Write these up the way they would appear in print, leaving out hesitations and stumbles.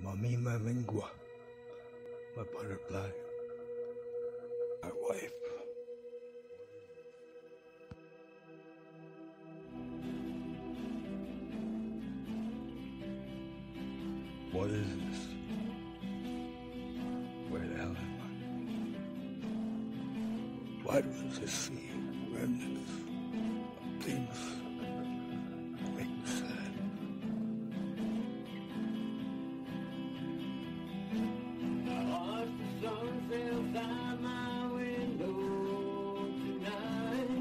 mamima lingua, my butterfly, my wife. What is this? Where the hell am I? Why does this see remnants of things that make me sad? I watch the sun set outside my window tonight,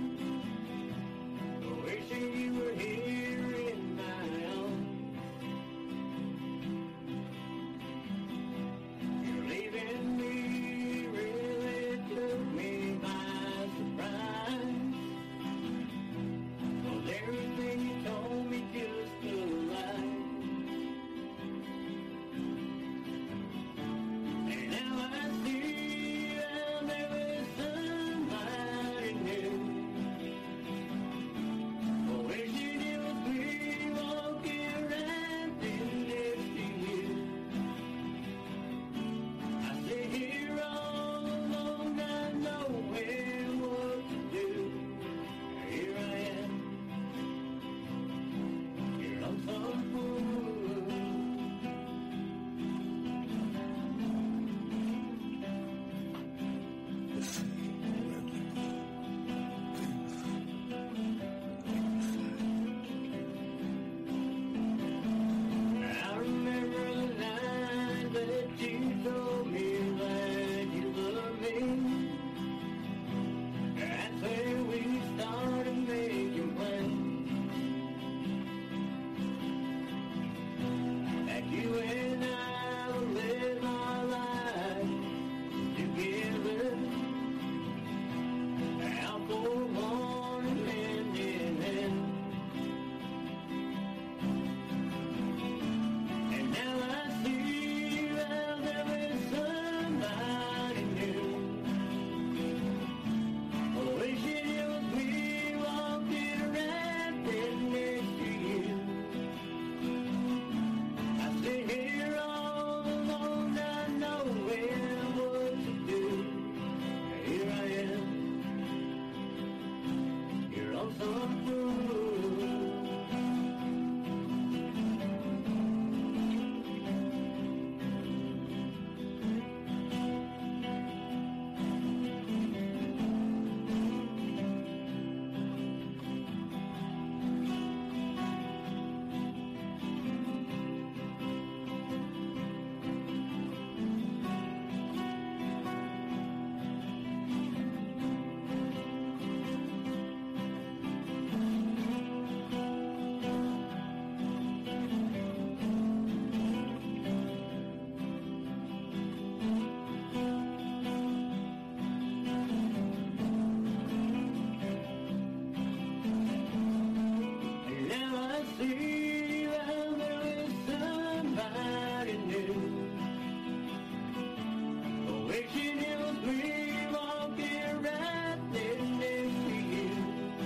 wishing you were here in my arms. You're leaving me really took me by surprise. Well, everything you told me just a lie. And now I see that there was somebody new. Oh, wishing it was me walking right in next to you. I sit here all alone, not knowing what to do. Here I am, your lonesome fool. The sea remnants of things that make me sad. I remember the night that you told me that you loved me. That's where we started making plans. That you and I would live our lives together. Out for morning hand in hand. And now I see that there was somebody new. Oh, wishing it was me walking right there next to you. I sit here all alone, not knowing what to do. Here I am, your lonesome fool. And now I see that there is somebody new. Oh, wishing it was me walking right there next to you.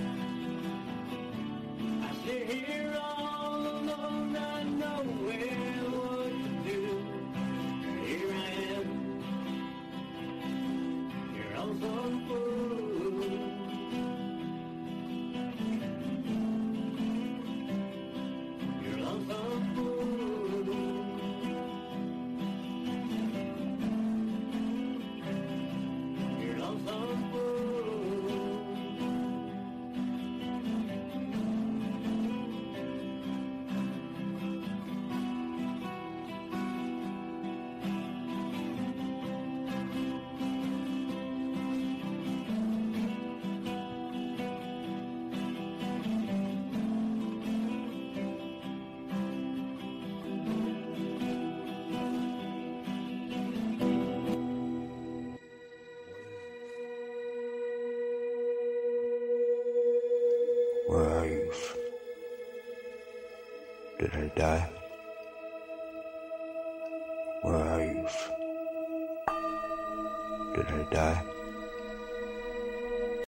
I sit here all alone, not knowing what to do. Here I am, your lonesome fool. Your lonesome fool. Your lonesome fool. Where are you? Did I die? Where are you? Did I die?